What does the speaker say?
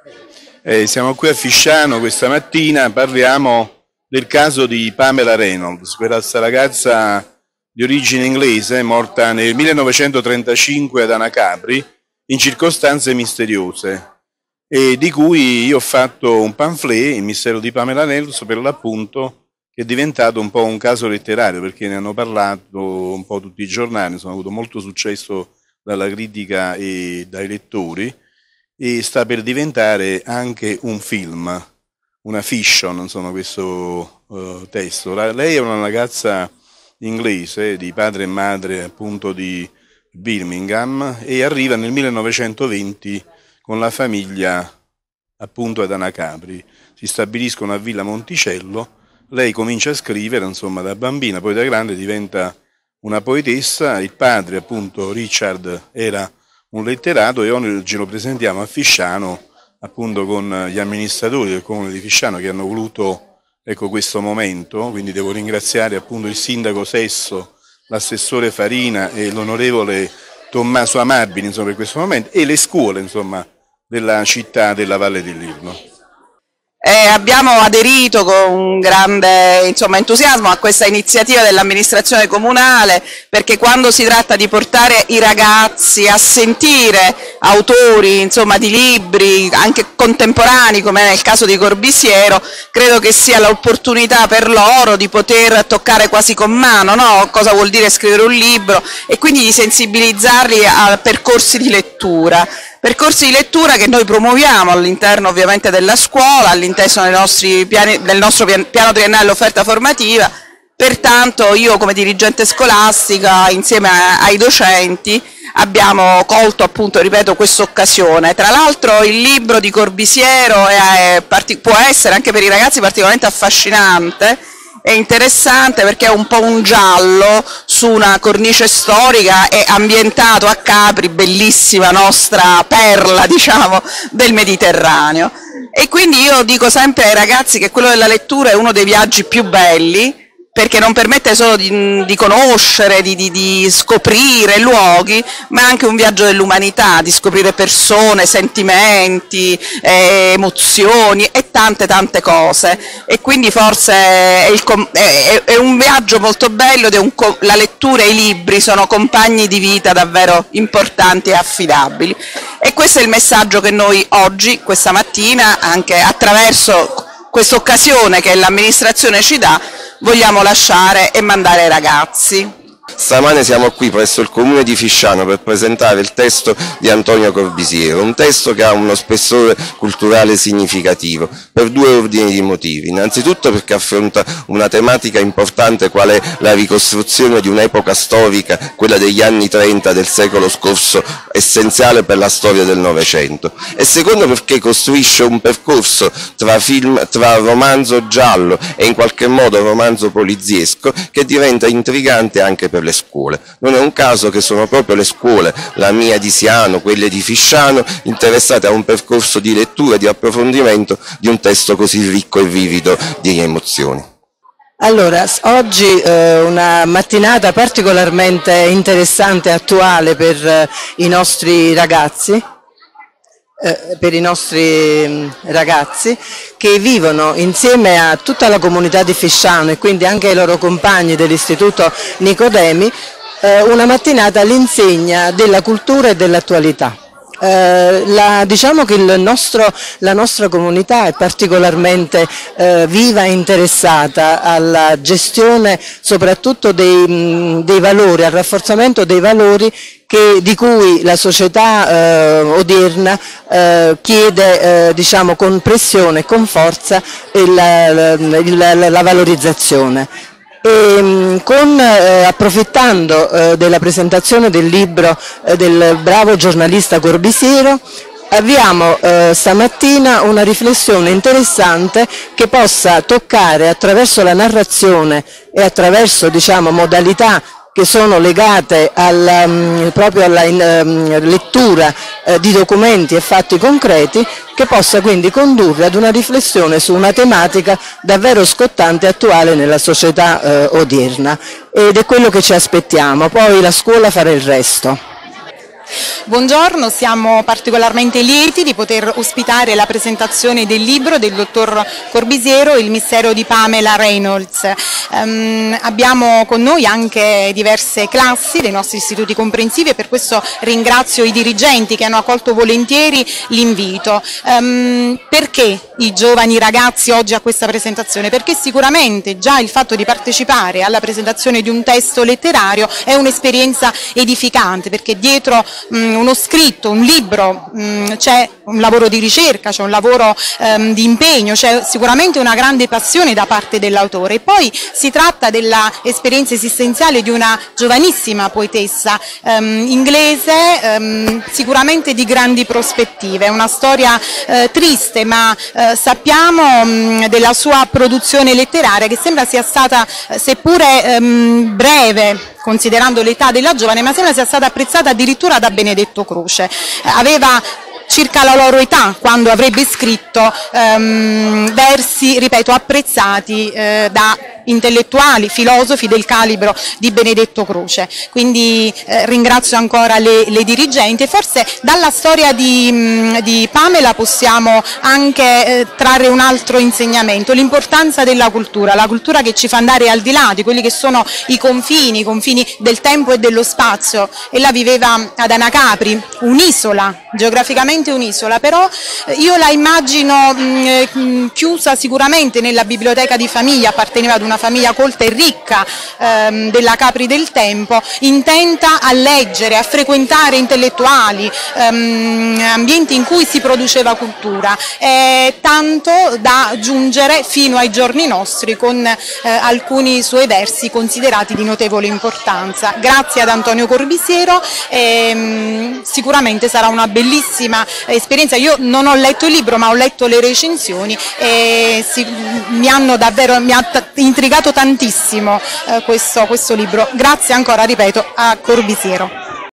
Siamo qui a Fisciano questa mattina, parliamo del caso di Pamela Reynolds, questa ragazza di origine inglese morta nel 1935 ad Anacapri in circostanze misteriose e di cui io ho fatto un pamphlet, Il mistero di Pamela Reynolds, per l'appunto, che è diventato un po' un caso letterario perché ne hanno parlato un po' tutti i giornali, insomma, ha avuto molto successo dalla critica e dai lettori e sta per diventare anche un film, una fiction, insomma, questo testo. Lei è una ragazza inglese di padre e madre appunto di Birmingham e arriva nel 1920 con la famiglia appunto ad Anacapri. Si stabiliscono a Villa Monticello. Lei comincia a scrivere, insomma, da bambina, poi da grande diventa una poetessa. Il padre, appunto, Richard, era un letterato e oggi lo presentiamo a Fisciano, appunto, con gli amministratori del comune di Fisciano che hanno voluto, ecco, questo momento. Quindi devo ringraziare appunto il sindaco Sesso, l'assessore Farina e l'onorevole Tommaso Amabili, insomma, per questo momento, e le scuole, insomma, della città della Valle dell'Irno. Abbiamo aderito con grande entusiasmo a questa iniziativa dell'amministrazione comunale, perché quando si tratta di portare i ragazzi a sentire autori di libri anche contemporanei, come nel caso di Corbisiero, credo che sia l'opportunità per loro di poter toccare quasi con mano, no? Cosa vuol dire scrivere un libro, e quindi di sensibilizzarli a percorsi di lettura. Percorsi di lettura che noi promuoviamo all'interno ovviamente della scuola, all'interno del nostro piano triennale offerta formativa. Pertanto io come dirigente scolastica insieme ai docenti abbiamo colto, appunto, ripeto, questa occasione. Tra l'altro il libro di Corbisiero può essere anche per i ragazzi particolarmente affascinante. È interessante perché è un po' un giallo su una cornice storica e ambientato a Capri, bellissima nostra perla, diciamo, del Mediterraneo. E quindi io dico sempre ai ragazzi che quello della lettura è uno dei viaggi più belli, perché non permette solo di conoscere, di scoprire luoghi, ma anche un viaggio dell'umanità, di scoprire persone, sentimenti, emozioni e tante cose. E quindi forse è un viaggio molto bello ed la lettura e i libri sono compagni di vita davvero importanti e affidabili. E questo è il messaggio che noi oggi, questa mattina, anche attraverso questa occasione che l'amministrazione ci dà, vogliamo lasciare e mandare ai ragazzi. Stamane siamo qui presso il comune di Fisciano per presentare il testo di Antonio Corbisiero, un testo che ha uno spessore culturale significativo per due ordini di motivi. Innanzitutto perché affronta una tematica importante qual è la ricostruzione di un'epoca storica, quella degli anni 30 del secolo scorso, essenziale per la storia del Novecento, e secondo perché costruisce un percorso tra romanzo giallo e in qualche modo romanzo poliziesco che diventa intrigante anche per le scuole. Non è un caso che sono proprio le scuole, la mia di Siano, quelle di Fisciano, interessate a un percorso di lettura e di approfondimento di un testo così ricco e vivido di emozioni. Allora, oggi una mattinata particolarmente interessante e attuale per i nostri ragazzi, che vivono insieme a tutta la comunità di Fisciano e quindi anche ai loro compagni dell'Istituto Nicodemi, una mattinata all'insegna della cultura e dell'attualità. Diciamo che la nostra comunità è particolarmente viva e interessata alla gestione soprattutto dei valori, al rafforzamento dei valori di cui la società odierna chiede diciamo con pressione e con forza la valorizzazione. Approfittando della presentazione del libro del bravo giornalista Corbisiero, avviamo stamattina una riflessione interessante che possa toccare attraverso la narrazione e attraverso modalità che sono legate proprio alla lettura di documenti e fatti concreti, che possa quindi condurre ad una riflessione su una tematica davvero scottante e attuale nella società odierna, ed è quello che ci aspettiamo, poi la scuola farà il resto. Buongiorno, siamo particolarmente lieti di poter ospitare la presentazione del libro del dottor Corbisiero, Il mistero di Pamela Reynolds. Abbiamo con noi anche diverse classi dei nostri istituti comprensivi e per questo ringrazio i dirigenti che hanno accolto volentieri l'invito. Perché i giovani ragazzi oggi a questa presentazione? Perché sicuramente già il fatto di partecipare alla presentazione di un testo letterario è un'esperienza edificante, perché dietro uno scritto, un libro, c'è un lavoro di ricerca, c'è un lavoro di impegno, c'è sicuramente una grande passione da parte dell'autore. E poi si tratta della esperienza esistenziale di una giovanissima poetessa inglese, sicuramente di grandi prospettive. È una storia triste, ma sappiamo della sua produzione letteraria che sembra sia stata, seppure breve, considerando l'età della giovane, ma sembra sia stata apprezzata addirittura da Benedetto Croce. Aveva circa la loro età quando avrebbe scritto versi, ripeto, apprezzati da intellettuali, filosofi del calibro di Benedetto Croce. Quindi ringrazio ancora le dirigenti e forse dalla storia di Pamela possiamo anche trarre un altro insegnamento, l'importanza della cultura, la cultura che ci fa andare al di là di quelli che sono i confini del tempo e dello spazio. Ella viveva ad Anacapri, un'isola, geograficamente un'isola, però io la immagino chiusa sicuramente nella biblioteca di famiglia, apparteneva ad una famiglia colta e ricca della Capri del tempo, intenta a leggere, a frequentare intellettuali, ambienti in cui si produceva cultura, tanto da giungere fino ai giorni nostri con alcuni suoi versi considerati di notevole importanza. Grazie ad Antonio Corbisiero, sicuramente sarà una bellissima esperienza. Io non ho letto il libro ma ho letto le recensioni e mi ha intrigato tantissimo questo libro. Grazie ancora, ripeto, a Corbisiero.